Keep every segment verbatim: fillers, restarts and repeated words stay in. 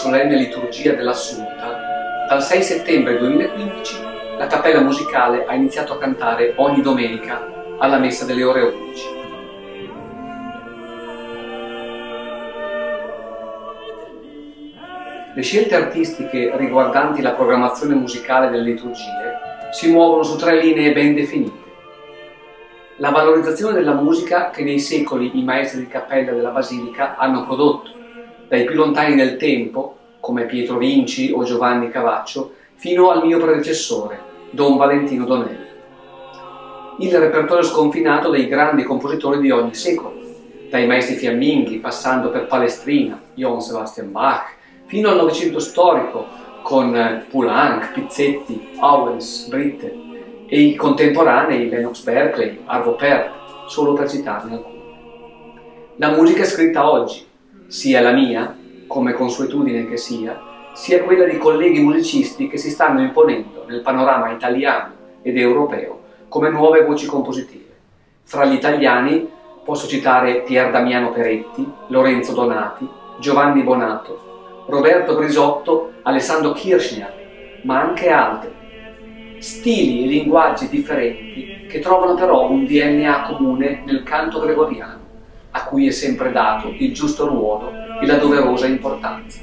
solenne liturgia dell'Assunta, dal sei settembre duemilaquindici la Cappella Musicale ha iniziato a cantare ogni domenica alla messa delle ore undici. Le scelte artistiche riguardanti la programmazione musicale delle liturgie si muovono su tre linee ben definite. La valorizzazione della musica che nei secoli i maestri di cappella della Basilica hanno prodotto, dai più lontani nel tempo, come Pietro Vinci o Giovanni Cavaccio, fino al mio predecessore, Don Valentino Donelli. Il repertorio sconfinato dei grandi compositori di ogni secolo, dai maestri fiamminghi, passando per Palestrina, Johann Sebastian Bach, fino al Novecento storico, con Poulenc, Pizzetti, Owens, Britten, e i contemporanei Lennox Berkeley, Arvo Pärt, solo per citarne alcuni. La musica scritta oggi, sia la mia, come consuetudine che sia, sia quella di colleghi musicisti che si stanno imponendo nel panorama italiano ed europeo come nuove voci compositive. Fra gli italiani posso citare Pier Damiano Peretti, Lorenzo Donati, Giovanni Bonato, Roberto Brisotto, Alessandro Kirchner, ma anche altri. Stili e linguaggi differenti che trovano però un D N A comune nel canto gregoriano, a cui è sempre dato il giusto ruolo e la doverosa importanza.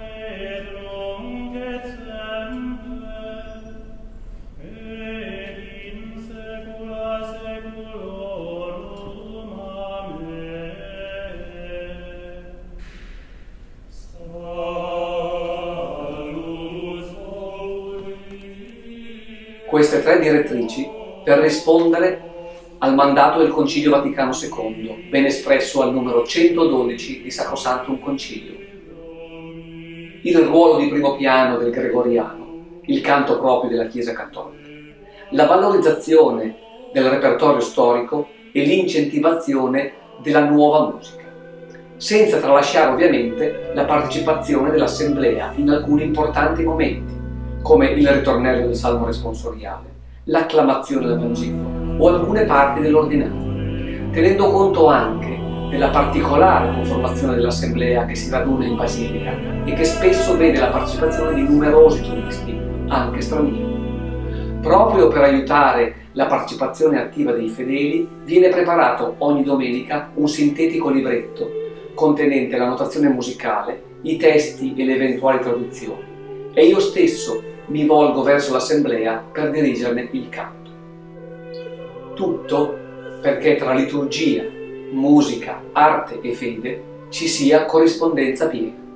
Queste tre direttrici per rispondere al mandato del Concilio Vaticano secondo, ben espresso al numero centododici di Sacrosanctum Concilium. Il ruolo di primo piano del gregoriano, il canto proprio della Chiesa Cattolica, la valorizzazione del repertorio storico e l'incentivazione della nuova musica, senza tralasciare ovviamente la partecipazione dell'Assemblea in alcuni importanti momenti, come il ritornello del Salmo responsoriale, l'acclamazione del Vangelo o alcune parti dell'ordinario, tenendo conto anche della particolare conformazione dell'Assemblea che si raduna in Basilica e che spesso vede la partecipazione di numerosi turisti, anche stranieri. Proprio per aiutare la partecipazione attiva dei fedeli viene preparato ogni domenica un sintetico libretto contenente la notazione musicale, i testi e le eventuali traduzioni, e io stesso mi volgo verso l'Assemblea per dirigerne il canto. Tutto perché tra liturgia, musica, arte e fede ci sia corrispondenza piena.